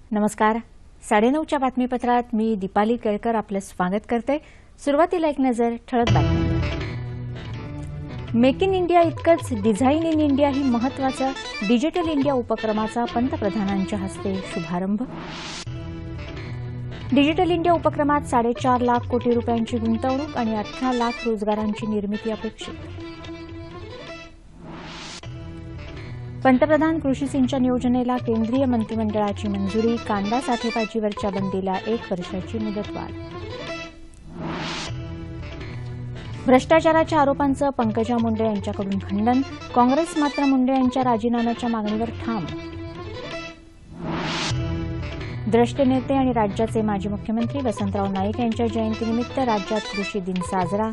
नमस्कार. 9:30च्या बातमीपत्रात मी दीपाली केळकर आपलं स्वागत करते. सुरुवातीला एक नजर ठळक बातम्यांवर. मेक इन इंडिया इतकंच डिझाईन इन इंडिया ही महत्त्वाचा डिजिटल इंडिया उपक्रमाचा पंतप्रधानांच्या हस्ते शुभारंभ. डिजिटल इंडिया उपक्रमात 4.5 लाख कोटी रुपयांची गुंतवणूक आणि 18 लाख रोजगारांची निर्मिती अपेक्षित. पंतप्रधान कृषी सिंचन योजनेला केंद्रीय मंत्रिमंडळाची मंजुरी. कांदा साठेबाजीवरच्या बंदीला 1 वर्षाची मुदतवाढ. भ्रष्टाचाराच्या आरोपांचं पंकजा मुंडे यांच्याकडून खंडन. काँग्रेस मात्र मुंडे यांच्या राजीनाम्याच्या मागणीवर ठाम. द्रष्टे नेते आणि राज्याचे माजी मुख्यमंत्री वसंतराव नाईक यांच्या जयंतीनिमित्त राज्यात कृषी दिन साजरा.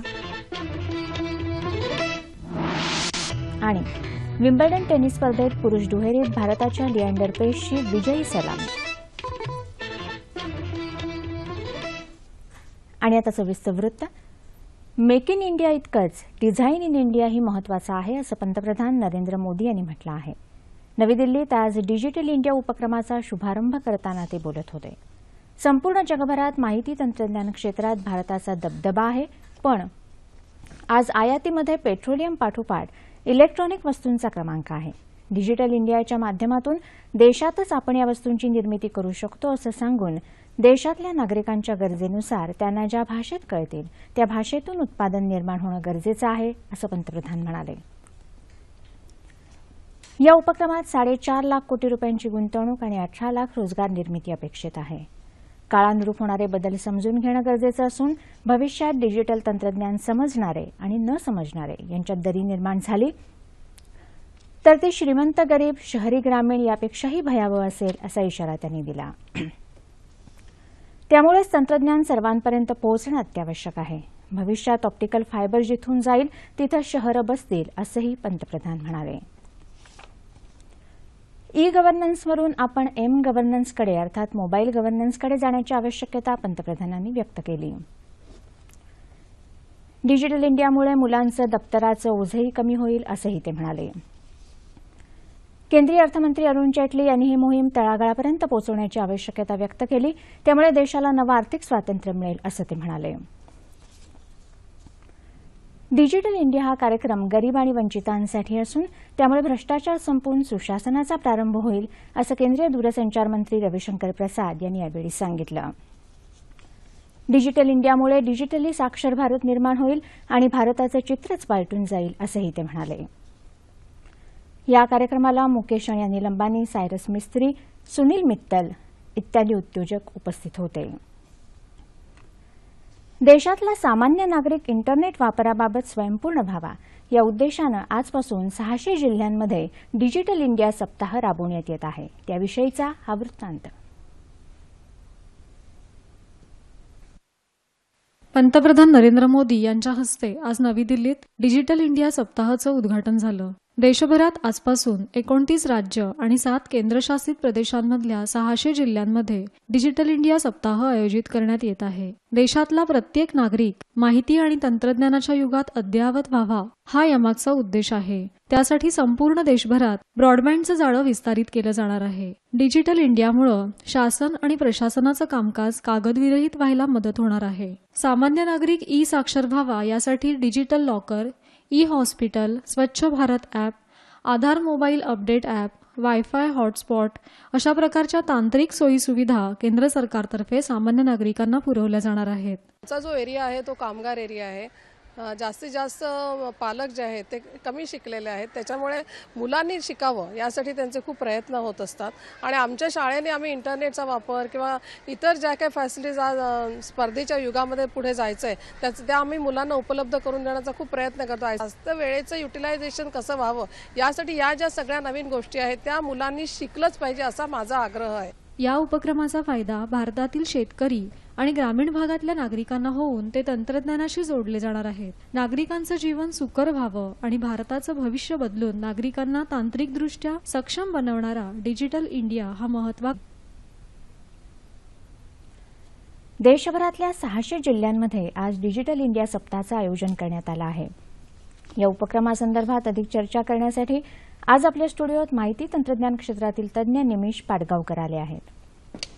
आणि विम्बल्डन टेनिस स्पर्धेत पुरुष दुहेरीत भारताच्या लिएंडर पेसची विजयी सलामी. आणि आता सविस्तर वृत्त. मेक इन इंडिया इतकंच डिझाईन इन इंडिया ही महत्त्वाचं आहे असं पंतप्रधान नरेंद्र मोदी यांनी म्हटलं आहे. नवी दिल्लीत आज डिजिटल इंडिया उपक्रमाचा शुभारंभ करताना ते बोलत होते. संपूर्ण जगभरात माहिती तंत्रज्ञान क्षेत्रात भारताचा दबदबा आहे, पण आज आयातीमध्ये पेट्रोलियम पाठोपाठ इलेक्ट्रॉनिक वस्तूंचा क्रमांक आहे. डिजिटल इंडियाच्या माध्यमातून देशातच आपण या वस्तूंची निर्मिती करू शकतो असं सांगून देशातल्या नागरिकांच्या गरजेनुसार त्यांना ज्या भाषेत कळतील त्या भाषेतून उत्पादन निर्माण होणं गरजेचं आहे असं पंतप्रधान म्हणाले. या उपक्रमात 4.5 लाख कोटी रुपयांची गुंतवणूक आणि 18 लाख रोजगार निर्मिती अपेक्षित आहे. काळानुरूप होणारे बदल समजून घेणं गरजेचं असून भविष्यात डिजिटल तंत्रज्ञान समजणारे आणि न समजणारे यांच्यात दरी निर्माण झाली तर ते श्रीमंत गरीब शहरी ग्रामीण यापेक्षाही भयावह असेल असा इशारा त्यांनी दिला. त्यामुळेच तंत्रज्ञान सर्वांपर्यंत पोहोचणं अत्यावश्यक आहे. भविष्यात ऑप्टिकल फायबर जिथून जाईल तिथं शहरं बसतील असंही पंतप्रधान म्हणाले. ई गव्हर्नन्सवरून आपण एम गव्हर्नन्सकडे अर्थात मोबाईल गव्हर्नन्सकडे जाण्याची आवश्यकता पंतप्रधानांनी व्यक्त केली. डिजिटल इंडियामुळे मुलांचं दप्तराचं ओझंही कमी होईल असंही ते म्हणाले. केंद्रीय अर्थमंत्री अरुण जेटली यांनी ही मोहीम तळागाळापर्यंत पोहोचवण्याची आवश्यकता व्यक्त केली. त्यामुळे देशाला नवं आर्थिक स्वातंत्र्य मिळेल असं ते म्हणाले. डिजिटल इंडिया हा कार्यक्रम गरीब आणि वंचितांसाठी असून त्यामुळे भ्रष्टाचार संपून सुशासनाचा प्रारंभ होईल असं केंद्रीय दूरसंचार मंत्री रविशंकर प्रसाद यांनी यावेळी सांगितलं. डिजिटल इंडियामुळे डिजिटली साक्षर भारत निर्माण होईल आणि भारताचं चित्रच पालटून जाईल असंही ते म्हणाले. या कार्यक्रमाला मुकेश आणि अनिल अंबानी, सायरस मिस्त्री, सुनील मित्तल इत्यादी उद्योजक उपस्थित होते. देशातला सामान्य नागरिक इंटरनेट वापराबाबत स्वयंपूर्ण व्हावा या उद्देशानं आजपासून 600 जिल्ह्यांमध्ये डिजिटल इंडिया सप्ताह राबवण्यात येत आहे. त्याविषयीचा हा वृत्तांत. पंतप्रधान नरेंद्र मोदी यांच्या हस्ते आज नवी दिल्लीत डिजिटल इंडिया सप्ताहाचं उद्घाटन झालं. देशभरात आजपासून 29 राज्य आणि 7 केंद्रशासित प्रदेशांमधल्या 600 जिल्ह्यांमध्ये डिजिटल इंडिया सप्ताह आयोजित करण्यात येत आहे. देशातला प्रत्येक नागरिक माहिती आणि तंत्रज्ञानाच्या युगात अद्ययावत व्हावा हा यामागचा उद्देश आहे. त्यासाठी संपूर्ण देशभरात ब्रॉडबँडचं जाळं विस्तारित केलं जाणार आहे. डिजिटल इंडियामुळं शासन आणि प्रशासनाचं कामकाज कागदविरहित व्हायला मदत होणार आहे. सामान्य नागरिक ई साक्षर व्हावा यासाठी digital locker, e hospital, Swachh Bharat app, Aadhaar mobile update app, wifi hotspot अशा प्रकारच्या तांत्रिक सोयीसुविधा केंद्र सरकारतर्फे सामान्य नागरिकांना पुरवल्या जाणार आहेत. आमचा जो एरिया आहे तो कामगार एरिया आहे. जास्तीत जास्त पालक जे आहेत ते कमी शिकलेले आहेत. त्याच्यामुळे मुलांनी शिकावं यासाठी त्यांचे खूप प्रयत्न होत असतात. आणि आमच्या शाळेने आम्ही इंटरनेटचा वापर किंवा इतर ज्या काही फॅसिलिटीज आज स्पर्धेच्या युगामध्ये पुढे जायचं आहे त्या आम्ही मुलांना उपलब्ध करून देण्याचा खूप प्रयत्न करतो आहे. जास्त वेळेचं युटिलायझेशन कसं व्हावं यासाठी या ज्या सगळ्या नवीन गोष्टी आहेत त्या मुलांनी शिकलंच पाहिजे असा माझा आग्रह आहे. या उपक्रमाचा फायदा भारतातील शेतकरी आणि ग्रामीण भागातल्या नागरिकांना होऊन ते तंत्रज्ञानाशी जोडले जाणार आहेत. नागरिकांचं जीवन सुकर व्हावं आणि भारताचं भविष्य बदलून नागरिकांना तांत्रिकदृष्ट्या सक्षम बनवणारा डिजिटल इंडिया हा महत्त्वाचा. देशभरातल्या 600 जिल्ह्यांमध्ये आज डिजिटल इंडिया सप्ताहाचं आयोजन करण्यात आलं आहे. या उपक्रमासंदर्भात अधिक चर्चा करण्यासाठी आज आपल्या स्टुडिओत माहिती तंत्रज्ञान क्षेत्रातील तज्ज्ञ निमिष पाडगावकर आले आहेत.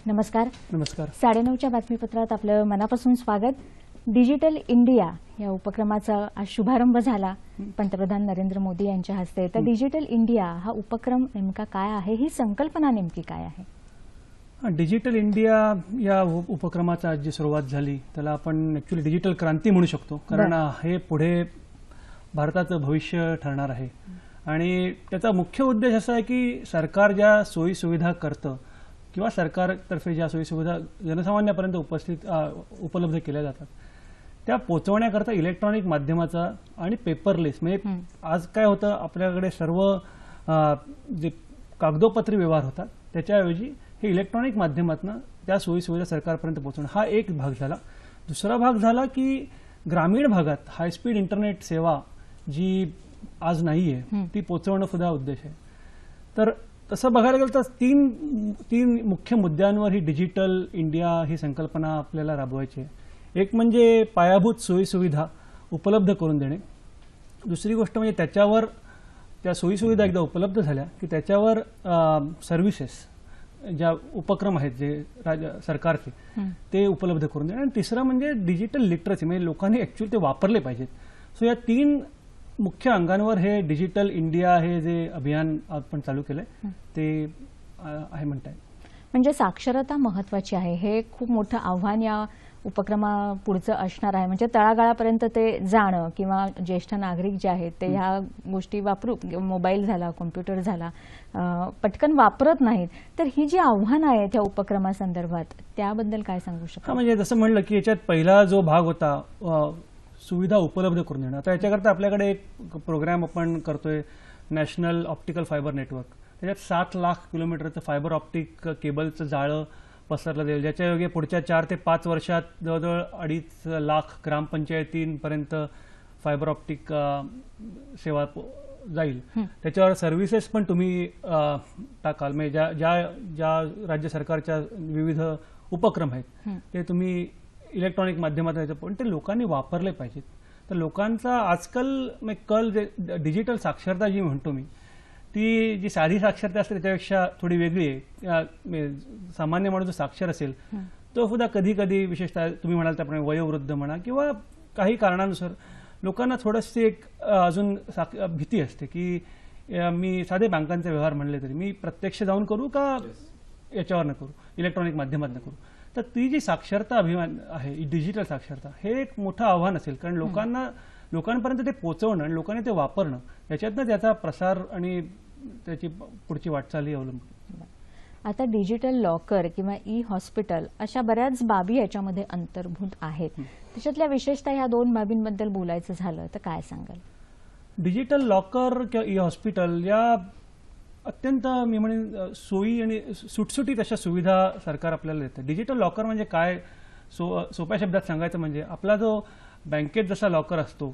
नमस्कार. नमस्कार. 9:30च्या बातमीपत्रात आपलं मनापासून स्वागत. डिजिटल इंडिया या उपक्रमाचा आज शुभारंभ झाला पंतप्रधान नरेंद्र मोदी यांच्या हस्ते. तर डिजिटल इंडिया हा उपक्रम नेमका काय आहे, ही संकल्पना नेमकी काय आहे? डिजिटल इंडिया या उपक्रमाचा आज जी सुरुवात झाली त्याला आपण ऍक्च्युली डिजिटल क्रांती म्हणू शकतो, कारण हे पुढे भारताचं भविष्य ठरणार आहे. आणि त्याचा मुख्य उद्देश असा आहे की सरकार ज्या सोयी सुविधा करतं किंवा सरकारतर्फे ज्या सोयी सुविधा जनसामान्यापर्यंत उपलब्ध केल्या जातात त्या पोहोचवण्याकरता इलेक्ट्रॉनिक माध्यमाचा आणि पेपरलेस, म्हणजे आज काय होतं आपल्याकडे सर्व जे कागदोपत्री व्यवहार होतात त्याच्याऐवजी हे इलेक्ट्रॉनिक माध्यमातून त्या सोयी सुविधा सरकारपर्यंत पोहोचवणं हा एक भाग झाला. दुसरा भाग झाला की ग्रामीण भागात हायस्पीड इंटरनेट सेवा जी आज नाहीये ती पोहोचवणं सुद्धा उद्देश आहे. तर तसं बघायला गेलं तर तीन मुख्य मुद्द्यांवर ही डिजिटल इंडिया ही संकल्पना आपल्याला राबवायची आहे. एक म्हणजे पायाभूत सोयी सुविधा उपलब्ध करून देणे. दुसरी गोष्ट म्हणजे त्याच्यावर त्या सोयी सुविधा एकदा उपलब्ध झाल्या की त्याच्यावर सर्व्हिसेस ज्या उपक्रम आहेत जे सरकारचे ते उपलब्ध करून देणे. आणि तिसरं म्हणजे डिजिटल लिटरसी, म्हणजे लोकांनी ऍक्च्युअली ते वापरले पाहिजेत. सो या तीन मुख्य अंगांवर हे डिजिटल इंडिया हे जे अभियान आपण चालू केलंय ते आहे म्हणताय. म्हणजे साक्षरता महत्वाची आहे, हे खूप मोठं आव्हान या उपक्रमा पुढचं असणार आहे. म्हणजे तळागाळापर्यंत ते जाणं किंवा ज्येष्ठ नागरिक जे आहेत ते ह्या गोष्टी वापरू, मोबाईल झाला, कॉम्प्युटर झाला, पटकन वापरत नाहीत. तर ही जी आव्हानं आहेत या उपक्रमासंदर्भात त्याबद्दल काय सांगू शकता? म्हणजे जसं म्हणलं की याच्यात पहिला जो भाग होता सुविधा उपलब्ध करून देणं. आता याच्याकरता आपल्याकडे एक प्रोग्राम आपण करतोय, नॅशनल ऑप्टिकल फायबर नेटवर्क. त्याच्यात 7 लाख किलोमीटरचं फायबर ऑप्टिक केबलचं जाळं पसरलं जाईल, ज्याच्या योगे पुढच्या 4 ते 5 वर्षात जवळजवळ 2.5 लाख ग्रामपंचायतींपर्यंत फायबर ऑप्टिक सेवा जाईल. त्याच्यावर सर्व्हिसेस पण तुम्ही टाकाल, म्हणजे ज्या राज्य सरकारच्या विविध उपक्रम आहेत ते तुम्ही इलेक्ट्रॉनिक माध्यमात पण ते लोकांनी वापरले पाहिजेत. तर लोकांचा आजकाल कल डिजिटल साक्षरता जी म्हणतो मी, ती जी साधी साक्षरता असते त्याच्यापेक्षा थोडी वेगळी आहे. सामान्य माणूस जो साक्षर असेल तो सुद्धा कधी कधी विशेषतः तुम्ही म्हणाल त्याप्रमाणे वयोवृद्ध म्हणा किंवा काही कारणानुसार लोकांना थोडीशी एक अजून भीती असते की मी साधे बँकांचे व्यवहार म्हणले तरी मी प्रत्यक्ष जाऊन करू का याच्यावर न करू, इलेक्ट्रॉनिक माध्यमात न करू. तर ती जी साक्षरता अभियान आहे, डिजिटल साक्षरता, हे एक मोठं आव्हान असेल, कारण लोकांपर्यंत ते पोहोचवणं आणि लोकांनी ते वापरणं याच्यातनं त्याचा प्रसार आणि त्याची पुढची वाटचाल ही अवलंबून. आता डिजिटल लॉकर किंवा ई हॉस्पिटल अशा बऱ्याच बाबी याच्यामध्ये अंतर्भूत आहेत. त्याच्यातल्या विशेषतः ह्या 2 बाबींबद्दल बोलायचं झालं तर काय सांगाल? डिजिटल लॉकर किंवा ई हॉस्पिटल या अत्यंत मी म्हणेन सोयी आणि सुटसुटीत अशा सुविधा सरकार आपल्याला देतं. डिजिटल लॉकर म्हणजे काय, सोप्या शब्दात सांगायचं म्हणजे आपला जो बँकेत जसा लॉकर असतो,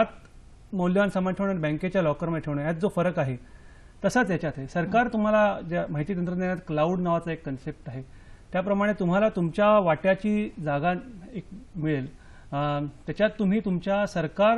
घरात मौल्यवान सामान ठेवणं बँकेच्या लॉकरमध्ये ठेवणं यात जो फरक आहे तसाच याच्यात आहे. सरकार तुम्हाला ज्या माहिती तंत्रज्ञानात क्लाउड नावाचा एक कन्सेप्ट आहे त्याप्रमाणे तुम्हाला तुमच्या वाट्याची जागा एक मिळेल. त्याच्यात तुम्ही तुमच्या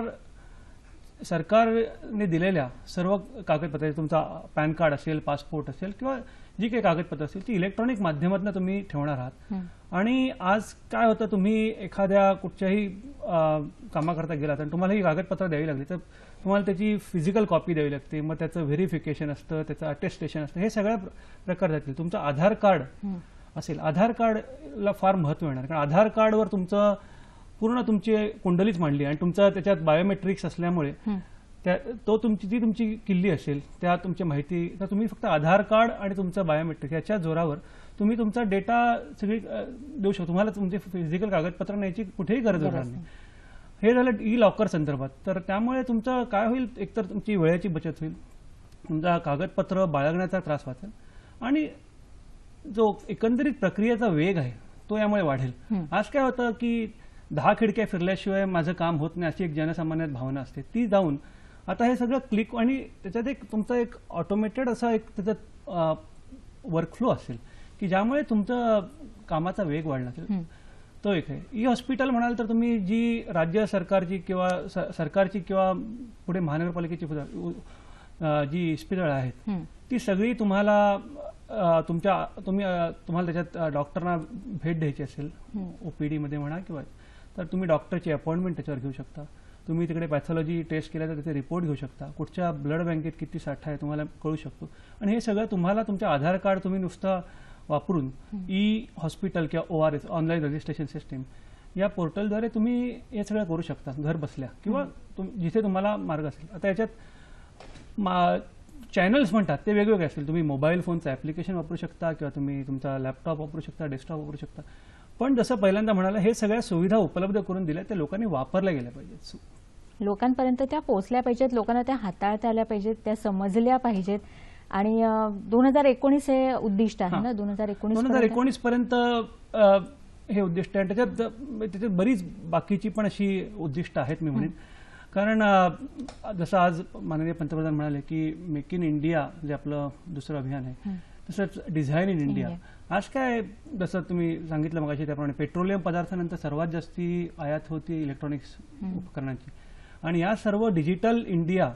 सरकारने दिलेल्या सर्व कागदपत्रे, तुमचा पॅन कार्ड असेल, पासपोर्ट असेल किंवा जी काही कागदपत्र असतील ती इलेक्ट्रॉनिक माध्यमातून तुम्ही ठेवणार आहात. आणि आज काय होतं, तुम्ही एखाद्या कुठच्याही कामाकरता गेलात आणि तुम्हाला ही कागदपत्र द्यावी लागली तर तुम्हाला त्याची फिजिकल कॉपी द्यावी लागते, मग त्याचं व्हेरिफिकेशन असतं, त्याचं अटेस्टेशन असतं, हे सगळ्या प्रकार जातील. तुमचं आधार कार्ड असेल, आधार कार्डला फार महत्व येणार, कारण आधार कार्डवर तुमचं पूर्ण तुमची कुंडलीच मांडली आणि तुमचा त्याच्यात बायोमेट्रिक्स असल्यामुळे ती तुमची किल्ली असेल, त्या तुमची माहिती, तर तुम्ही फक्त आधार कार्ड आणि तुमचं बायोमेट्रिक याच्या जोरावर तुम्ही तुमचा डेटा सगळी देऊ शकतो. तुम्हाला तुमचे फिजिकल कागदपत्र न्यायची कुठेही गरज होणार नाही. हे झालं ई लॉकर संदर्भात. तर त्यामुळे तुमचं काय होईल, एकतर तुमची वेळेची बचत होईल, तुमचा कागदपत्र बाळगण्याचा त्रास वाचेल आणि जो एकंदरीत प्रक्रियेचा वेग आहे तो यामुळे वाढेल. आज काय होतं की 10 खिडक्या फिरल्याशिवाय माझं काम होत नाही अशी एक जनसामान्यात भावना असते, ती जाऊन आता हे सगळं क्लिक आणि त्याच्यात एक तुमचा एक ऑटोमेटेड असा एक त्याच्यात वर्कफ्लो असेल की ज्यामुळे तुमचं कामाचा वेग वाढला असेल. तो एक आहे. ई हॉस्पिटल म्हणाल तर तुम्ही जी राज्य सरकारची किंवा सरकारची किंवा पुढे महानगरपालिकेची जी इस्पितळं आहेत ती सगळी तुम्हाला तुम्हाला त्याच्यात डॉक्टरना भेट द्यायची असेल OPD मध्ये म्हणा किंवा तर तुम्ही डॉक्टरची अपॉइंटमेंट त्याच्यावर घेऊ शकता. तुम्ही तिकडे पॅथॉलॉजी टेस्ट केला तर त्याचे रिपोर्ट घेऊ शकता. कुठच्या ब्लड बँकेत किती साठा आहे तुम्हाला कळू शकतो. आणि हे सगळं तुम्हाला तुमच्या आधार कार्ड तुम्ही नुसतं वापरून हॉस्पिटल किंवा ORS ऑनलाईन रजिस्ट्रेशन सिस्टीम या पोर्टलद्वारे तुम्ही हे सगळं करू शकता घर बसल्या किंवा जिथे तुम्हाला मार्ग असेल. आता याच्यात चॅनल्स म्हणतात ते वेगवेगळे असतील. तुम्ही मोबाईल फोनचं ॲप्लिकेशन वापरू शकता किंवा तुम्ही तुमचा लॅपटॉप वापरू शकता, डेस्कटॉप वापरू शकता. पण जसं पहिल्यांदा म्हणाला हे सगळ्या सुविधा उपलब्ध करून दिल्या त्या लोकांनी वापरल्या गेल्या पाहिजेत. लोकांपर्यंत त्या पोहोचल्या पाहिजेत, लोकांना त्या हाताळता आल्या पाहिजेत, त्या समजल्या पाहिजेत. आणि 2019 हे उद्दिष्ट आहे ना, 2019 पर्यंत हे उद्दिष्ट आहे. त्याच्यात बरीच बाकीची पण अशी उद्दिष्ट आहेत मी म्हणेन. कारण जसं आज माननीय पंतप्रधान म्हणाले की मेक इन इंडिया जे आपलं दुसरं अभियान आहे, तसंच डिझाईन इन इंडिया. आज काय जसं तुम्ही सांगितलं मगाशी त्याप्रमाणे पेट्रोलियम पदार्थानंतर सर्वात जास्ती आयात होती इलेक्ट्रॉनिक्स उपकरणांची. आणि या सर्व डिजिटल इंडिया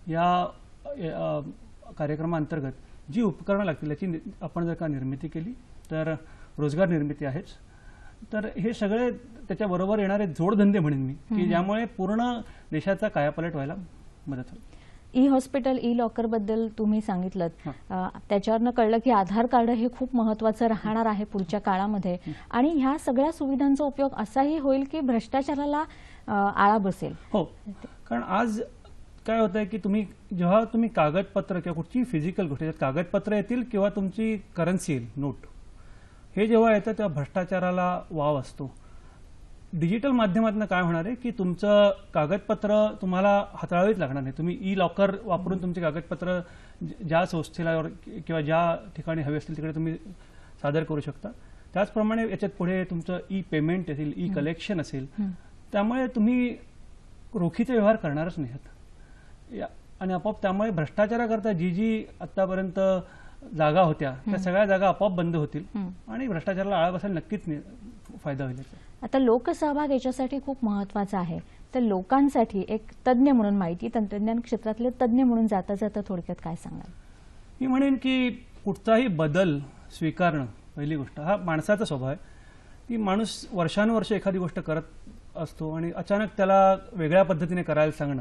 या कार्यक्रमाअंतर्गत जी उपकरणं लागतील याची आपण जर का निर्मिती केली तर रोजगार निर्मिती आहेच. तर हे सगळे त्याच्याबरोबर येणारे जोडधंदे म्हणेन मी की ज्यामुळे पूर्ण देशाचा कायापालट व्हायला मदत होईल. ई-हॉस्पिटल, ई-लॉकर बद्दल तुम्ही सांगितलं, त्याच्यावरनं कळलं की आधार कार्ड हे खूप महत्त्वाचं राहणार आहे पुढच्या काळामध्ये. आणि ह्या सगळ्या सुविधांचा उपयोग असाही होईल की भ्रष्टाचाराला आळा बसेल. हो, कारण आज काय होतंय की जेव्हा तुम्ही कागदपत्र किंवा कुठची फिजिकल गोष्ट कागदपत्र येतील किंवा तुमची करन्सी येईल, नोट, हे जेव्हा येतं तेव्हा भ्रष्टाचाराला वाव असतो. डिजिटल माध्यमातून काय होणार आहे की तुमचं कागदपत्र तुम्हाला हाताळावीच लागणार नाही. तुम्ही ई-लॉकर वापरून तुमचे कागदपत्र ज्या संस्थेला किंवा ज्या ठिकाणी हवे असतील तिकडे तुम्ही सादर करू शकता. त्याचप्रमाणे याच्यात पुढे तुमचं ई-पेमेंट असेल, ई-कलेक्शन असेल. त्यामुळे तुम्ही रोखीचे व्यवहार करणारच नाहीत. आणि आपोआप त्यामुळे भ्रष्टाचाराकरता जी आतापर्यंत जागा होत्या त्या सगळ्या जागा आपोआप बंद होतील आणि भ्रष्टाचाराला आळा बसायला नक्कीच फायदा होईल. आता लोकसहभाग याच्यासाठी खूप महत्त्वाचा आहे. तर लोकांसाठी एक तज्ज्ञ म्हणून, माहिती तंत्रज्ञान क्षेत्रातले तज्ज्ञ म्हणून जाता जाता थोडक्यात काय सांगाल? मी म्हणेन की कुठचाही बदल स्वीकारणं पहिली गोष्ट हा माणसाचा स्वभाव आहे. की माणूस वर्षानुवर्ष एखादी गोष्ट करत असतो आणि अचानक त्याला वेगळ्या पद्धतीने करायला सांगणं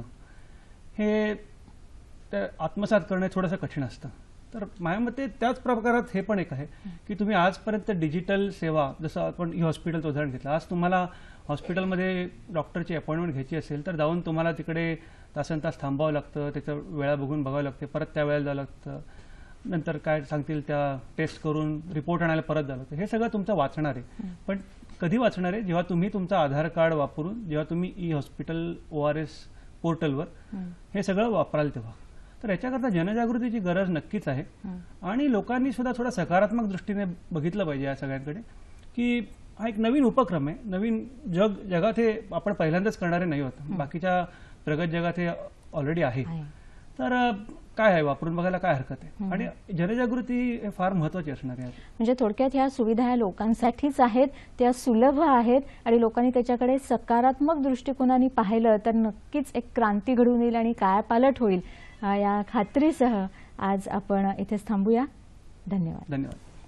हे आत्मसात करणं थोडंसं कठीण असतं. तर माझ्या मते त्याच प्रकारात हे पण एक आहे की तुम्ही आजपर्यंत डिजिटल सेवा, जसं आपण ई-हॉस्पिटलचं उदाहरण घेतलं, आज तुम्हाला हॉस्पिटलमध्ये डॉक्टरची अपॉइंटमेंट घ्यायची असेल तर जाऊन तुम्हाला तिकडे तासनतास थांबावं लागतं, त्याच्या वेळा बघून बघावं लागते, परत त्या वेळेला जावं लागतं, नंतर काय सांगतील त्या टेस्ट करून रिपोर्ट आणायला परत जावं लागतं. हे सगळं तुमचं वाचणार आहे. पण कधी वाचणार आहे? जेव्हा तुम्ही तुमचं आधार कार्ड वापरून जेव्हा तुम्ही ई-हॉस्पिटल ORS पोर्टलवर हे सगळं वापराल तेव्हा. तर याच्याकरता जनजागृतीची गरज नक्कीच आहे. आणि लोकांनी सुद्धा थोडा सकारात्मक दृष्टीने बघितलं पाहिजे या सगळ्यांकडे की हा एक नवीन उपक्रम आहे. नवीन जगात हे आपण पहिल्यांदाच करणारे नाही होत. बाकीच्या प्रगत जगात हे ऑलरेडी आहे. तर काय आहे, वापरून बघायला काय हरकत आहे. आणि जनजागृती फार महत्वाची असणार आहे. म्हणजे थोडक्यात ह्या सुविधा ह्या लोकांसाठीच आहेत, त्या सुलभ आहेत आणि लोकांनी त्याच्याकडे सकारात्मक दृष्टिकोनाने पाहिलं तर नक्कीच एक क्रांती घडून येईल आणि कायापालट होईल. या खात्रीसह आज आपण इथेच थांबूया. धन्यवाद.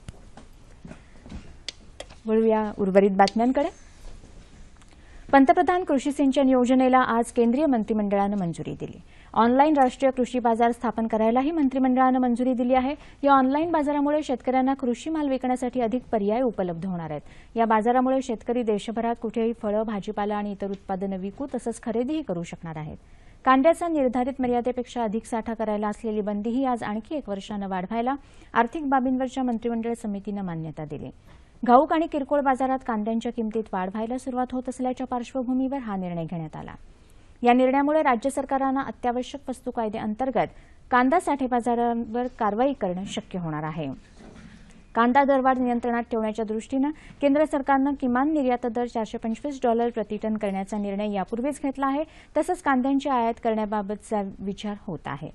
वळूया उर्वरित बातम्यांकडे. पंतप्रधान कृषी सिंचन योजनेला आज केंद्रीय मंत्रिमंडळानं मंजुरी दिली. ऑनलाईन राष्ट्रीय कृषी बाजार स्थापन करायलाही मंत्रिमंडळानं मंजुरी दिली आहे. या ऑनलाईन बाजारामुळे शेतकऱ्यांना कृषी माल विकण्यासाठी अधिक पर्याय उपलब्ध होणार आहेत. या बाजारामुळे शेतकरी देशभरात कुठेही फळं, भाजीपाला आणि इतर उत्पादनं विकू तसंच खरेदीही करू शकणार आहेत. कांद्याचा निर्धारित मर्यादेपेक्षा अधिक साठा करायला असलेली बंदीही आज आणखी 1 वर्षानं वाढवायला आर्थिक बाबींवरच्या मंत्रिमंडळ समितीनं मान्यता दिली. घाऊक आणि किरकोळ बाजारात कांद्यांच्या किमतीत वाढ व्हायला सुरुवात होत असल्याच्या पार्श्वभूमीवर हा निर्णय घेण्यात आला. या निर्णयामुळे राज्य सरकारांना अत्यावश्यक वस्तू कायद्याअंतर्गत कांदा साठे बाजारांवर कारवाई करणं शक्य होणार आहे. कांदा दरवाढ नियंत्रणात ठेवण्याच्या दृष्टीनं केंद्र सरकारनं किमान निर्यात दर $425 प्रतिटन करण्याचा निर्णय यापूर्वीच घेतला आहे. तसंच कांद्यांची आयात करण्याबाबतचा विचार होत आहे.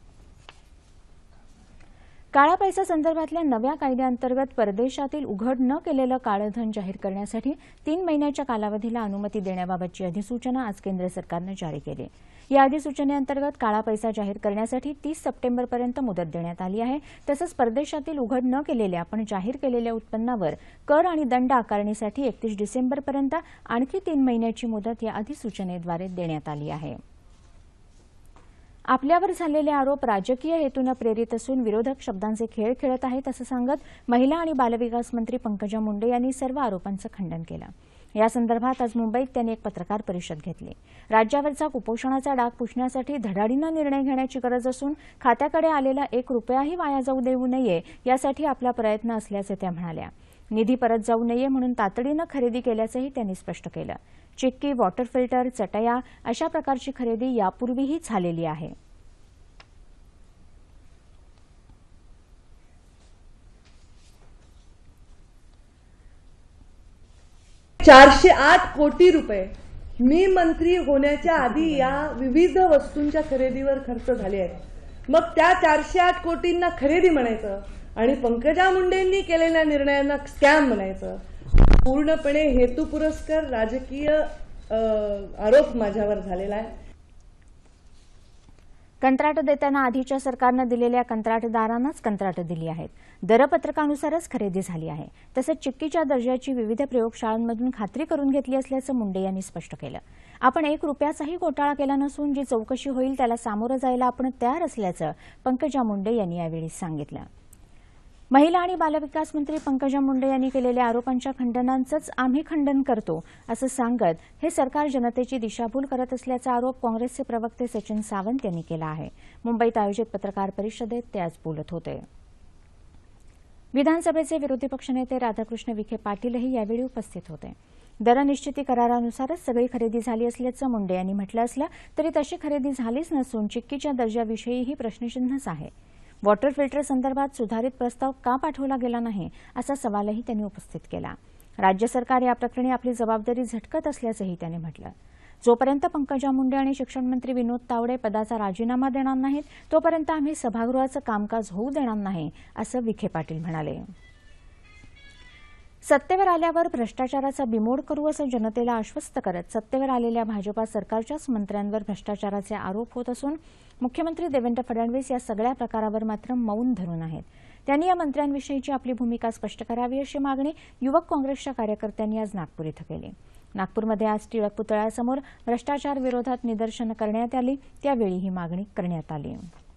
काळा पैसा संदर्भातल्या नव्या कायद्याअंतर्गत परदेशातील उघड न केलेलं काळं धन जाहीर करण्यासाठी 3 महिन्याच्या कालावधीला अनुमती देण्याबाबतची अधिसूचना आज केंद्र सरकारनं जारी केली. या अधिसूचनेअंतर्गत काळा पैसा जाहीर करण्यासाठी 30 सप्टेंबरपर्यंत मुदत देण्यात आली आहे. तसंच परदेशातील उघड न केलेल्या पण जाहीर केलेल्या उत्पन्नावर कर आणि दंड आकारणीसाठी 31 डिसेंबरपर्यंत आणखी 3 महिन्याची मुदत या अधिसूचनेद्वारे देण्यात आली आहे. आपल्यावर झालेले आरोप राजकीय हेतूने प्रेरित असून विरोधक शब्दांचे खेळ खेळत आहेत असं सांगत महिला आणि बालविकास मंत्री पंकजा मुंडे यांनी सर्व आरोपांचं खंडन केलं. या संदर्भात आज मुंबईत त्यांनी एक पत्रकार परिषद घेतली. राज्यावरचा कुपोषणाचा डाग पुसण्यासाठी धडाडीनं निर्णय घेण्याची गरज असून खात्याकडे आलेला 1 रुपयाही वाया जाऊ देऊ नये यासाठी आपला प्रयत्न असल्याचे त्या म्हणाल्या. निधी परत जाऊ नये म्हणून तातडीनं खरेदी केल्याचंही त्यांनी स्पष्ट केलं. चिक्की, वॉटर फिल्टर, चटया अशा प्रकारची खरेदी यापूर्वीही झालेली आहे. 408 कोटी रुपये मी मंत्री होण्याच्या आधी या विविध वस्तूंच्या खरेदीवर खर्च झाले आहेत. मग त्या 408 कोटींना खरेदी म्हणायचं आणि पंकजा मुंडेंनी केलेल्या निर्णयांना स्कॅम म्हणायचं. पूर्णपणे हेतुपुरस्कर राजकीय आरोप माझ्यावर झालेला आहे. कंत्राट देताना आधीच्या सरकारनं दिलेल्या कंत्राटदारांनाच कंत्राटं दिली आहेत. दरपत्रकानुसारच खरेदी झाली आहे. तसंच चिक्कीच्या दर्जाची विविध प्रयोगशाळांमधून खात्री करून घेतली असल्याचं मुंडे यांनी स्पष्ट केलं. आपण 1 रुपयाचाही घोटाळा केला नसून जी चौकशी होईल त्याला सामोरं जायला आपण तयार असल्याचं पंकजा मुंडे यांनी यावेळी सांगितलं. महिला आणि बालविकास मंत्री पंकजा मुंडे यांनी केलेल्या आरोपांच्या खंडनांचंच आम्ही खंडन करतो असं सांगत हे सरकार जनतेची दिशाभूल करत असल्याचा आरोप काँग्रेसचे प्रवक्ते सचिन सावंत यांनी केला आहे. मुंबईत आयोजित पत्रकार परिषदेत ते आज बोलत होते. विधानसभेचे विरोधी पक्षनेते राधाकृष्ण विखे पाटीलही यावेळी उपस्थित होते. दरनिश्चिती करारानुसारच सगळी खरेदी झाली असल्याचं मुंडे यांनी म्हटलं असलं तरी तशी खरेदी झालीच नसून चिक्कीच्या दर्जाविषयीही प्रश्नचिन्हच आहे. वॉटर फिल्टर संदर्भात सुधारित प्रस्ताव का पाठवला गेला नाही असा सवालही त्यांनी उपस्थित केला. राज्य सरकार या प्रकरणी आपली जबाबदारी झटकत असल्याचंही त्यांनी म्हटलं. जोपर्यंत पंकजा मुंडे आणि शिक्षण मंत्री विनोद तावडे पदाचा राजीनामा देणार नाहीत तोपर्यंत आम्ही सभागृहाचं कामकाज होऊ देणार नाही असं विखे पाटील म्हणाले. सत्तेवर आल्यावर भ्रष्टाचाराचा बिमोड करू असं जनतेला आश्वस्त करत सत्तेवर आलेल्या भाजपा सरकारच्याच मंत्र्यांवर भ्रष्टाचाराचे आरोप होत असून मुख्यमंत्री देवेंद्र फडणवीस या सगळ्या प्रकारावर मात्र मौन धरून आहेत. त्यांनी या मंत्र्यांविषयीची आपली भूमिका स्पष्ट करावी अशी मागणी युवक काँग्रेसच्या कार्यकर्त्यांनी आज नागपूर इथं केली. नागपूरमध्ये आज टिळक पुतळ्यासमोर भ्रष्टाचार विरोधात निदर्शनं करण्यात आली. त्यावेळी ही मागणी करण्यात आली.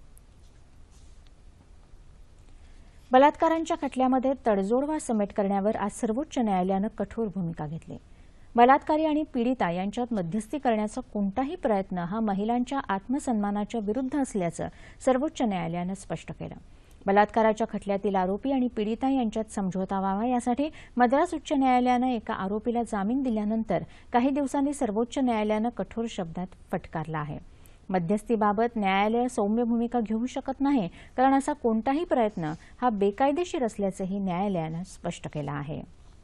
बलात्कारांच्या खटल्यामध्ये तडजोड वा समेट करण्यावर आज सर्वोच्च न्यायालयानं कठोर भूमिका घेतली. बलात्कारी आणि पीडिता यांच्यात मध्यस्थी करण्याचा कोणताही प्रयत्न हा महिलांच्या आत्मसन्मानाच्या विरुद्ध असल्याचं सर्वोच्च न्यायालयानं स्पष्ट केलं. बलात्काराच्या खटल्यातील आरोपी आणि पीडिता यांच्यात समझोता व्हावा यासाठी मद्रास उच्च न्यायालयानं एका आरोपीला जामीन दिल्यानंतर काही दिवसांनी सर्वोच्च न्यायालयानं कठोर शब्दात फटकारला आहे. मध्यस्थीबाबत न्यायालय सौम्य भूमिका घेऊ शकत नाही कारण असा कोणताही प्रयत्न हा बेकायदेशीर असल्याचंही न्यायालयानं स्पष्ट केलं आहे.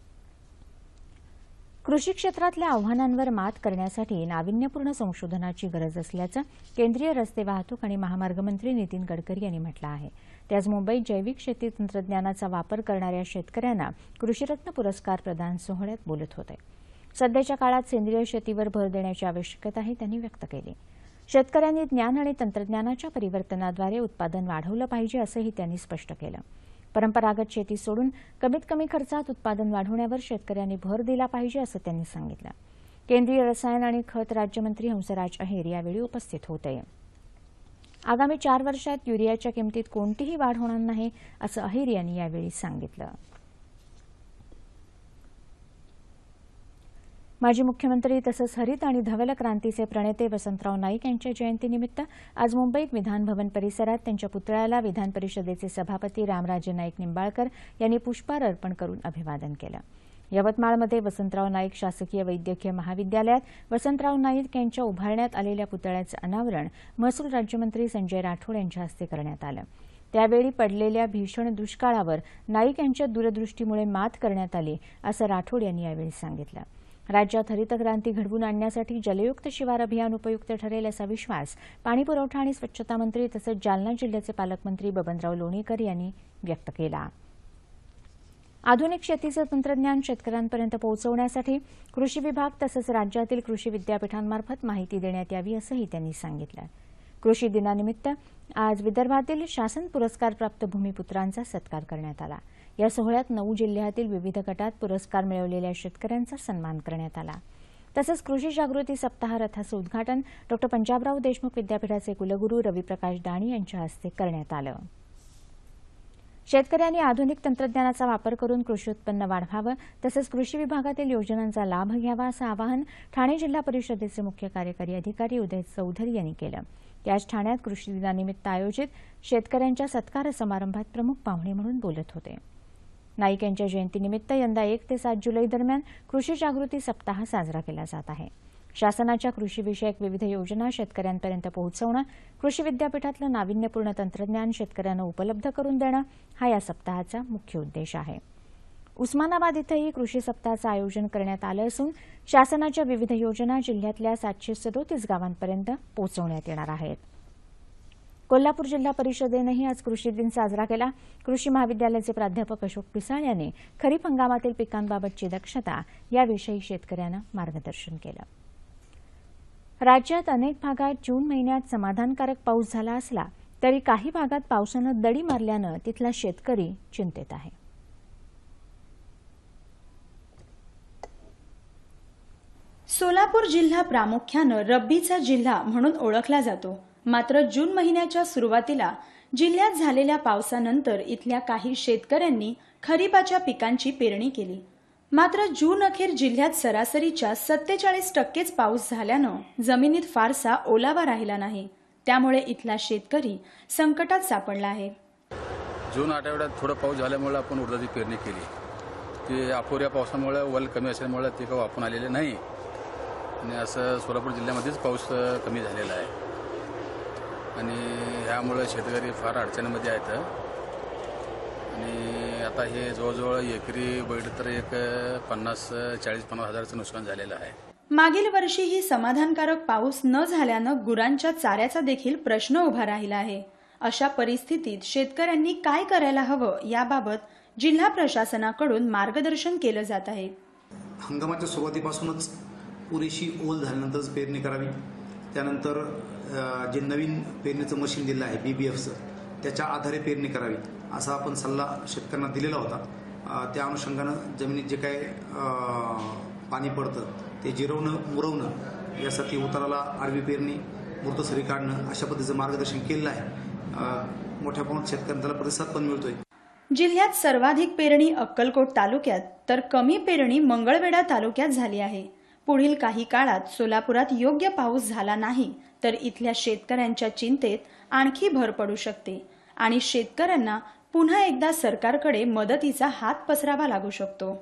कृषी क्षेत्रातल्या आव्हानांवर मात करण्यासाठी नाविन्यपूर्ण संशोधनाची गरज असल्याचं केंद्रीय रस्ते वाहतूक आणि महामार्ग मंत्री नितीन गडकरी यांनी म्हटलं आहे. ते आज मुंबईत जैविक शेती तंत्रज्ञानाचा वापर करणाऱ्या शेतकऱ्यांना कृषीरत्न पुरस्कार प्रदान सोहळ्यात बोलत होते. सध्याच्या काळात सेंद्रिय शेतीवर भर देण्याची आवश्यकताही त्यांनी व्यक्त केली. शेतकऱ्यांनी ज्ञान आणि तंत्रज्ञानाच्या परिवर्तनाद्वारे उत्पादन वाढवलं पाहिजे असंही त्यांनी स्पष्ट केलं. परंपरागत शेती सोडून कमीत कमी खर्चात उत्पादन वाढवण्यावर शेतकऱ्यांनी भर दिला पाहिजे असं त्यांनी सांगितलं. केंद्रीय रसायन आणि खत राज्यमंत्री हंसराज अहिर यावेळी उपस्थित होते. आगामी 4 वर्षात युरियाच्या किमतीत कोणतीही वाढ होणार नाही असं अहिर यांनी यावेळी सांगितलं. माजी मुख्यमंत्री तसंच हरित आणि धवल क्रांतीचे प्रणेते वसंतराव नाईक यांच्या जयंतीनिमित्त आज मुंबईत विधान भवन परिसरात त्यांच्या पुतळ्याला विधान परिषदेचे सभापती रामराजे नाईक निंबाळकर यांनी पुष्पहार अर्पण करून अभिवादन केलं. यवतमाळमध्ये वसंतराव नाईक शासकीय वैद्यकीय महाविद्यालयात वसंतराव नाईक यांच्या उभारण्यात आलेल्या पुतळ्याचं अनावरण महसूल राज्यमंत्री संजय राठोड यांच्या हस्ते करण्यात आलं. त्यावेळी पडलेल्या भीषण दुष्काळावर नाईक यांच्या दूरदृष्टीमुळे मात करण्यात आली असं राठोड यांनी यावेळी सांगितलं. राज्यात हरित क्रांती घडवून आणण्यासाठी जलयुक्त शिवार अभियान उपयुक्त ठरेल असा विश्वास पाणीपुरवठा आणि स्वच्छता मंत्री तसंच जालना जिल्ह्याचे पालकमंत्री बबनराव लोणीकर यांनी व्यक्त केला. आधुनिक शेतीचं तंत्रज्ञान शेतकऱ्यांपर्यंत पोहोचवण्यासाठी कृषी विभाग तसंच राज्यातील कृषी विद्यापीठांमार्फत माहिती देण्यात यावी असंही त्यांनी सांगितलं. कृषी दिनानिमित्त आज विदर्भातील शासन पुरस्कारप्राप्त भूमिपुत्रांचा सत्कार करण्यात आला. या सोहळ्यात 9 जिल्ह्यातील विविध गटात पुरस्कार मिळवलेल्या शेतकऱ्यांचा सन्मान करण्यात आला. तसंच कृषी जागृती सप्ताह रथाचं उद्घाटन डॉ. पंजाबराव देशमुख विद्यापीठाचे कुलगुरू रविप्रकाश दाणी यांच्या हस्ते करण्यात आलं. शेतकऱ्यांनी आधुनिक तंत्रज्ञानाचा वापर करून कृषी उत्पन्न वाढवावं तसंच कृषी विभागातील योजनांचा लाभ घ्यावा असं आवाहन ठाणे जिल्हा परिषदेचे मुख्य कार्यकारी अधिकारी उदय चौधरी यांनी केलं. ते आज ठाण्यात कृषी दिनानिमित्त आयोजित शेतकऱ्यांच्या सत्कार समारंभात प्रमुख पाहुणे म्हणून बोलत होते. नाईक यांच्या जयंतीनिमित्त यंदा 1 ते 7 जुलै दरम्यान कृषी जागृती सप्ताह साजरा केला जात आहे. शासनाच्या कृषीविषयक विविध योजना शेतकऱ्यांपर्यंत पोहोचवणं, कृषी विद्यापीठातलं नाविन्यपूर्ण तंत्रज्ञान शेतकऱ्यांना उपलब्ध करून देणं हा या सप्ताहाचा मुख्य उद्देश आहे. उस्मानाबाद इथंही कृषी सप्ताहाचं आयोजन करण्यात आलं असून शासनाच्या विविध योजना जिल्ह्यातल्या 737 गावांपर्यंत पोहोचवण्यात येणार आहेत. कोल्हापूर जिल्हा परिषदेनंही आज कृषी दिन साजरा केला. कृषी महाविद्यालयाचे प्राध्यापक अशोक पिसाळ यांनी खरीप हंगामातील पिकांबाबतची दक्षता याविषयी शेतकऱ्यांना मार्गदर्शन केलं. राज्यात अनेक भागात जून महिन्यात समाधानकारक पाऊस झाला असला तरी काही भागात पावसानं दडी मारल्यानं तिथला शेतकरी चिंतेत आहे. सोलापूर जिल्हा प्रामुख्यानं रब्बीचा जिल्हा म्हणून ओळखला जातो. मात्र जून महिन्याच्या सुरुवातीला जिल्ह्यात झालेल्या पावसानंतर इथल्या काही शेतकऱ्यांनी खरीपाच्या पिकांची पेरणी केली. मात्र जून अखेर जिल्ह्यात सरासरीच्या 47% पाऊस झाल्यानं जमिनीत फारसा ओलावा राहिला नाही. त्यामुळे इथला शेतकरी संकटात सापडला आहे. जून आठवड्यात थोडा पाऊस झाल्यामुळे आपण उडदाची पेरणी केली. ती अपुऱ्या पावसामुळे वल कमी असल्यामुळे ते काही वापरून आलेले नाही आणि असं सोलापूर जिल्ह्यामध्येच पाऊस कमी झालेला आहे आणि ह्यामुळे शेतकरी फार अडचणीमध्ये आहेत आणि आता हे जवळजवळ एकरी बघितलं तर एक 40-50 हजाराचं नुकसान झालेलं आहे. मागील वर्षीही समाधानकारक पाऊस न झाल्यानं गुरांच्या चाऱ्याचा देखील प्रश्न उभा राहिला आहे. अशा परिस्थितीत शेतकऱ्यांनी काय करायला हवं याबाबत जिल्हा प्रशासनाकडून मार्गदर्शन केलं जात आहे. हंगामाच्या सुरुवातीपासूनच पुरेशी ओल झाल्यानंतरच पेरणी करावी. त्यानंतर जे नवीन पेरणीचं मशीन दिलं आहे BBFचं त्याच्या आधारे पेरणी करावी असा आपण सल्ला शेतकऱ्यांना दिलेला होता. त्या अनुषंगानं जमिनीत जे काय पाणी पडतं ते जिरवणं मुरवणं यासाठी उताराला आडवी पेरणी मृतसरी काढणं अशा पद्धतीचं मार्गदर्शन केलेलं आहे. मोठ्या प्रमाणात शेतकऱ्यांना त्याला प्रतिसाद पण मिळतोय. जिल्ह्यात सर्वाधिक पेरणी अक्कलकोट तालुक्यात तर कमी पेरणी मंगळवेढा तालुक्यात झाली आहे. पुढील काही काळात सोलापुरात योग्य पाऊस झाला नाही तर इथल्या शेतकऱ्यांच्या चिंतेत आणखी भर पडू शकते आणि शेतकऱ्यांना पुन्हा एकदा सरकारकडे मदतीचा हात पसरावा लागू शकतो.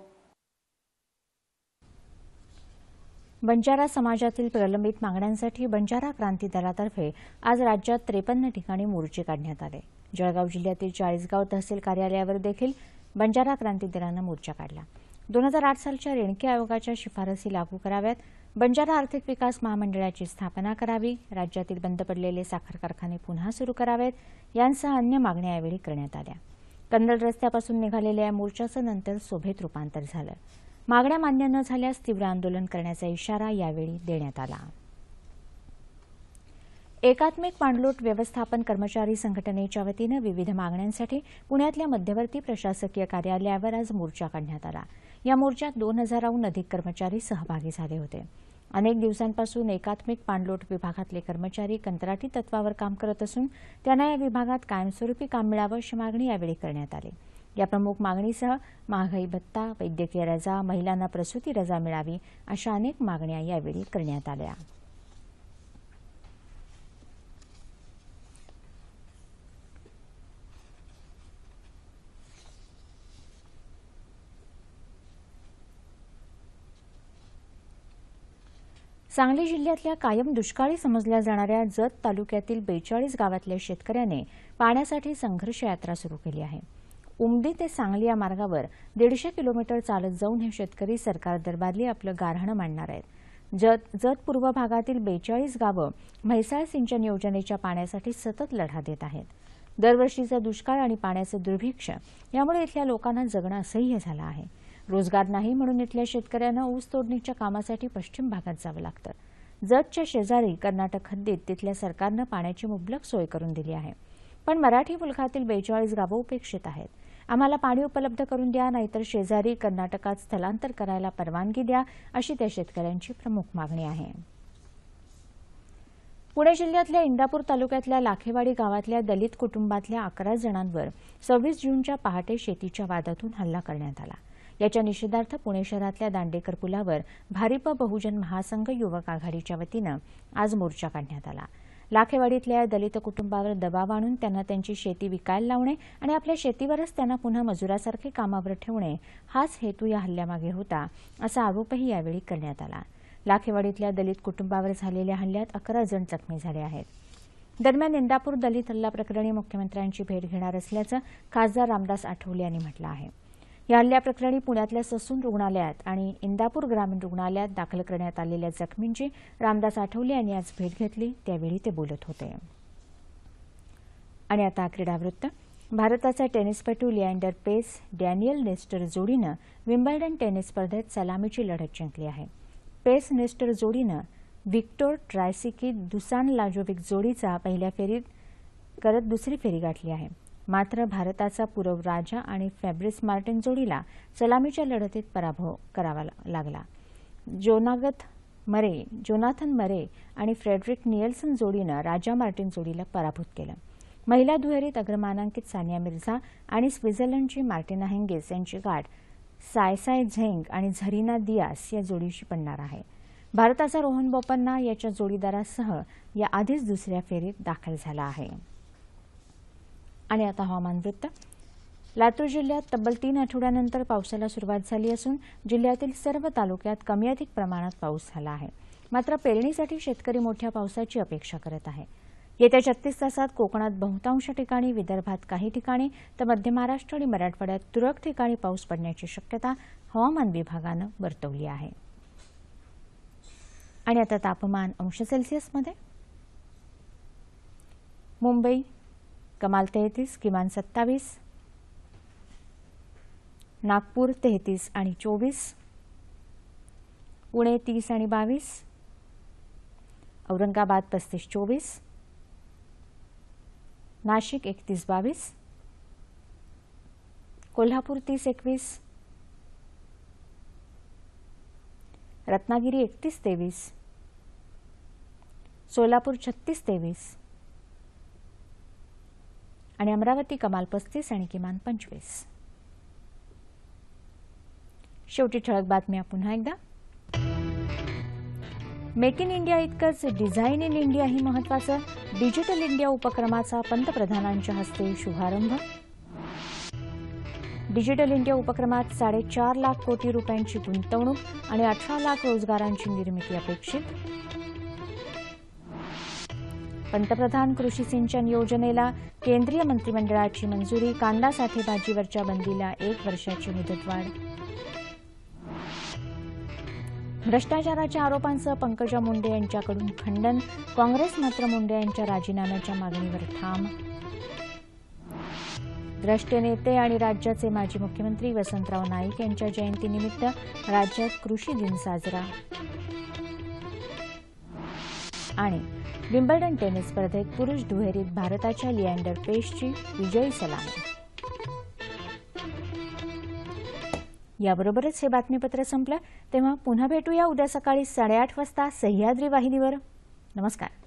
बंजारा समाजातील प्रलंबित मागण्यांसाठी बंजारा क्रांती दलातर्फे आज राज्यात 53 ठिकाणी मोर्चे काढण्यात आले. जळगाव जिल्ह्यातील 40गाव तहसील कार्यालयावर देखील बंजारा क्रांती दलानं मोर्चा काढला. 2008 सालच्या रेणके आयोगाच्या शिफारसी लागू कराव्यात, बंजारा आर्थिक विकास महामंडळाची स्थापना करावी, राज्यातील बंद पडलेले साखर कारखाने पुन्हा सुरू करावेत यांसह अन्य मागण्या यावेळी करण्यात आल्या. कन्नड रस्त्यापासून निघालेल्या या मोर्चाचं नंतर सभेत रूपांतर झालं. मागण्या मान्य न झाल्यास तीव्र आंदोलन करण्याचा इशारा यावेळी देण्यात आला. एकात्मिक पाणलोट व्यवस्थापन कर्मचारी संघटनेच्या वतीनं विविध मागण्यांसाठी पुण्यातल्या मध्यवर्ती प्रशासकीय कार्यालयावर आज मोर्चा काढण्यात आला. या मोर्चात 2000हून अधिक कर्मचारी सहभागी झाले होते. अनेक दिवसांपासून एकात्मिक पाणलोट विभागातले कर्मचारी कंत्राटी तत्वावर काम करत असून त्यांना या विभागात कायमस्वरूपी काम मिळावं अशी मागणी यावेळी करण्यात आली. या प्रमुख मागणीसह महागाई भत्ता, वैद्यकीय रजा, महिलांना प्रसूती रजा मिळावी अशा अनेक मागण्या यावेळी करण्यात आल्या. सांगली जिल्ह्यातल्या कायम दुष्काळी समजल्या जाणाऱ्या जत तालुक्यातील 42 गावातल्या शेतकऱ्यांनी पाण्यासाठी संघर्ष यात्रा सुरू केली आहे. उमदी ते सांगली या मार्गावर 150 किलोमीटर चालत जाऊन हे शेतकरी सरकार दरबारी आपलं गाऱ्हाणं मांडणार आहेत. जत पूर्व भागातील 42 गावं म्हैसाळ सिंचन योजनेच्या पाण्यासाठी सतत लढा देत आहेत. दरवर्षीचा दुष्काळ आणि पाण्याचं दुर्भिक्ष्य यामुळे इथल्या लोकांना जगणं असह्य झालं आहे. रोजगार नाही म्हणून इथल्या शेतकऱ्यांना ऊस तोडणीच्या कामासाठी पश्चिम भागात जावं लागतं. जतच्या शेजारी कर्नाटक हद्दीत तिथल्या सरकारनं पाण्याची मुबलक सोय करून दिली आहे. पण मराठी मुलखातील 42 गावं उपेक्षित आहेत. आम्हाला पाणी उपलब्ध करून द्या, नाहीतर शेजारी कर्नाटकात स्थलांतर करायला परवानगी द्या, अशी त्या शेतकऱ्यांची प्रमुख मागणी आहे. पुणे जिल्ह्यातल्या इंदापूर तालुक्यातल्या लाखेवाडी गावातल्या दलित कुटुंबातल्या 11 जणांवर 26 जूनच्या पहाटे शेतीच्या वादातून हल्ला करण्यात आला. याच्या निषेधार्थ पुणे शहरातल्या दांडेकर पुलावर भारिप बहुजन महासंघ युवक आघाडीच्या वतीनं आज मोर्चा काढण्यात आला. लाखेवाडीतल्या दलित कुटुंबावर दबाव आणून त्यांना त्यांची शेती विकायला लावणे आणि आपल्या शेतीवरच त्यांना पुन्हा मजुरासारखे कामावर ठेवणे हाच हेतू या हल्ल्यामागे होता, असा आरोपही यावेळी करण्यात आला. लाखेवाडीतल्या दलित कुटुंबावर झालेल्या हल्ल्यात 11 जण जखमी झाले आहेत. दरम्यान इंदापूर दलित हल्ला प्रकरणी मुख्यमंत्र्यांची भेट घेणार असल्याचं खासदार रामदास आठवले यांनी म्हटलं आहे. या हल्ल्याप्रकरणी पुण्यातल्या ससून रुग्णालयात आणि इंदापूर ग्रामीण रुग्णालयात दाखल करण्यात आलेल्या जखमींची रामदास आठवले यांनी आज भेट घेतली, त्यावेळी ते बोलत होते. आणि आता क्रीडावृत्त. भारताचा टेनिसपटू लिएंडर पेस डॅनियल नेस्टर जोडीनं विम्बल्डन टेनिस स्पर्धेत सलामीची लढत जिंकली आहे. पेस नेस्टर जोडीनं व्हिक्टोर ट्रायसिकी दुसान लाजोविक जोडीचा पहिल्या फेरीत करत दुसरी फेरी गाठली आहे. मात्र भारताचा पुरव राजा आणि फॅब्रिस मार्टिन जोडीला सलामीच्या लढतीत पराभव करावा लागला. जोनाथन मरे आणि फ्रेडरिक निएल्सन जोडीनं राजा मार्टिन जोडीला पराभूत केलं. महिला दुहेरीत अग्रमानांकित सानिया मिर्झा आणि स्वित्झर्लंडची मार्टिना हिंगिस यांची गाठ सायसाय झेंग आणि झरीना दियास या जोडीशी पडणार आहे. भारताचा रोहन बोपन्ना याच्या जोडीदारासह या आधीच दुसऱ्या फेरीत दाखल झाला आहे. आणि आता हवामान वृत्त. लातूर जिल्ह्यात तब्बल 3 आठवड्यानंतर पावसाला सुरुवात झाली असून जिल्ह्यातील सर्व तालुक्यात कमी अधिक प्रमाणात पाऊस झाला आहे. मात्र पेरणीसाठी शेतकरी मोठ्या पावसाची अपेक्षा करत आहे. येत्या 36 तासात कोकणात बहुतांश ठिकाणी, विदर्भात काही ठिकाणी तर मध्य महाराष्ट्र आणि मराठवाड्यात तुरळक ठिकाणी पाऊस पडण्याची शक्यता हवामान विभागानं वर्तवली आहे. आणि आता तापमान अंश सेल्सिअसमध्ये. मुंबई कमाल 33, किमान 27, नागपूर 33 आणि 24, पुणे 30 आणि 22, औरंगाबाद 35-24, नाशिक 31-22, कोल्हापूर 30-21, रत्नागिरी 31-23, सोलापूर 36-23 आणि अमरावती कमाल 35 आणि किमान 25. शेवटी ठळक बातम्या पुन्हा एकदा. मेक इन इंडिया इतकंच डिझाईन इन इंडिया ही महत्वाचं. डिजिटल इंडिया उपक्रमाचा पंतप्रधानांच्या हस्ते शुभारंभ. डिजिटल इंडिया उपक्रमात 4.5 लाख कोटी रुपयांची गुंतवणूक आणि 18 लाख रोजगारांची निर्मिती अपेक्षित. पंतप्रधान कृषी सिंचन योजनेला केंद्रीय मंत्रिमंडळाची मंजुरी. कांदा साठेबाजीवरच्या बंदीला 1 वर्षाची मुदतवाढ. भ्रष्टाचाराच्या आरोपांसह पंकजा मुंडे यांच्याकडून खंडन. काँग्रेस मात्र मुंडे यांच्या राजीनाम्याच्या मागणीवर ठाम. द्रष्टे नेते आणि राज्याचे माजी मुख्यमंत्री वसंतराव नाईक यांच्या जयंतीनिमित्त राज्यात कृषी दिन साजरा. आणि विम्बल्डन टेनिस स्पर्धेत पुरुष दुहेरीत भारताच्या लिएंडर पेसची विजयी सलामी. याबरोबरच हे बातमीपत्र संपलं. तेव्हा पुन्हा भेटूया उद्या सकाळी 8:30 वाजता सह्याद्री वाहिनीवर. नमस्कार.